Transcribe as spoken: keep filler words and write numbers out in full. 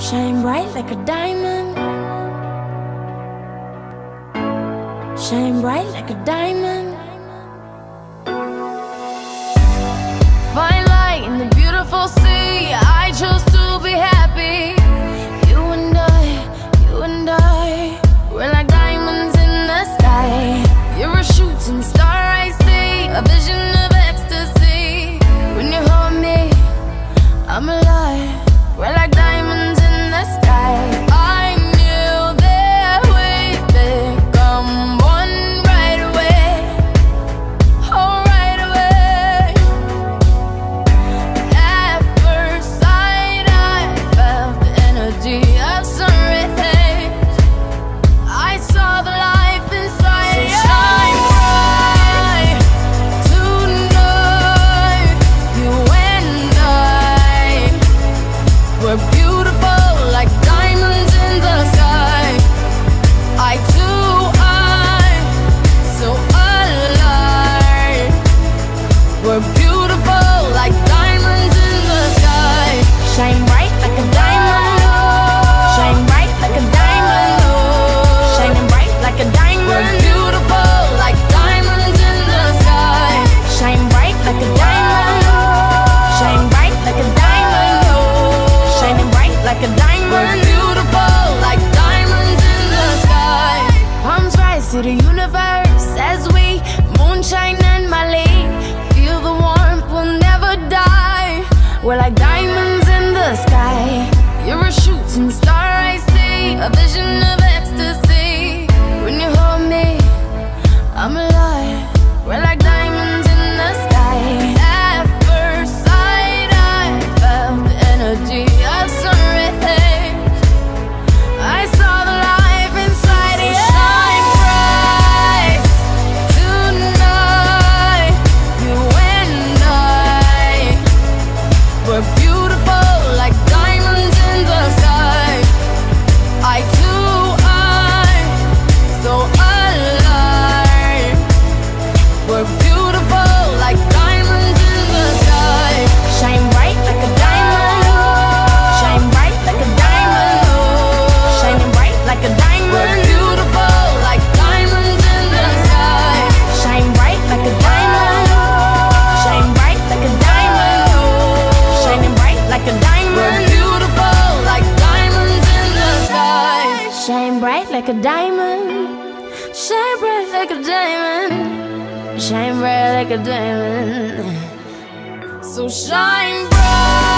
Shine bright like a diamond. Shine bright like a diamond. Find light in the beautiful sea. I chose to be happy. You and I, you and I, we're like diamonds in the sky. You're a shooting star I see, a vision of ecstasy. When you hold me, I'm alive. We're like diamonds in the sky. I knew that we'd become one right away. Oh, right away. At first sight, I felt the energy of sun rays. I saw the life inside you. Shine bright tonight. You and I, we're beautiful. We're beautiful like diamonds in the sky. Shine bright like a diamond. Shine bright like a diamond. Shining bright like a diamond. We're beautiful like diamonds in the sky. Shine bright like a diamond. Shine bright like a diamond. Shining bright like a diamond. We're beautiful like diamonds in the sky. Palms rise to the universe as we moonshine and Mali. The warmth will never die. We're like diamonds in the sky. You're a shooting star I see, a vision of ecstasy. When you hold me, I'm alive. We're like diamonds in the sky. At first sight, I felt the energy of sun rays. I saw the life inside you. Shine bright tonight. You we're beautiful like diamonds in the sky. I too am so alive. We're beautiful like diamonds in the sky. Shine bright like a diamond. Shine bright like a diamond. Shining bright like a diamond. We're beautiful like diamonds in the sky. Shine bright like a diamond. Shine bright like a diamond. Shining bright like a diamond. We're beautiful like diamonds in the sky. Shine bright like a diamond. Shine bright like a diamond. Shine bright like a diamond. So shine bright.